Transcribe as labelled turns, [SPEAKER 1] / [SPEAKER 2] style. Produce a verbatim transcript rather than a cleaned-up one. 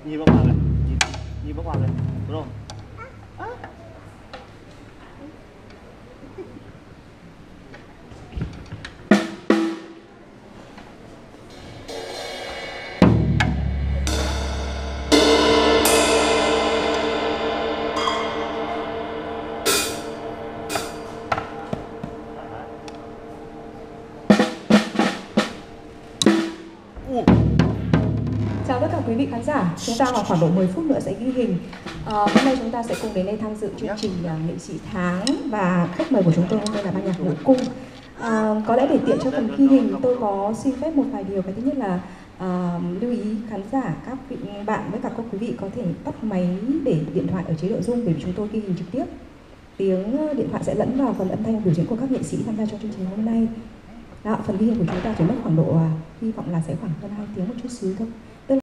[SPEAKER 1] nhìn bác Hoàng này, nhìn, nhìn bác Hoàng này, đúng không?
[SPEAKER 2] Chào tất cả quý vị khán giả, chúng ta vào khoảng độ mười phút nữa sẽ ghi hình. À, hôm nay chúng ta sẽ cùng đến đây tham dự chương trình uh, nghệ sĩ tháng và khách mời của chúng tôi hôm nay là ban nhạc Ngũ Cung. À, có lẽ để tiện cho phần ghi hình, tôi có xin phép một vài điều. Cái thứ nhất là uh, lưu ý khán giả, các vị bạn với cả các quý vị có thể tắt máy để điện thoại ở chế độ rung để chúng tôi ghi hình trực tiếp. Tiếng điện thoại sẽ lẫn vào phần âm thanh biểu diễn của các nghệ sĩ tham gia trong chương trình hôm nay. Đó, phần ghi hình của chúng ta chỉ mất khoảng độ, uh, hy vọng là sẽ khoảng hơn hai tiếng một chút xíu thôi.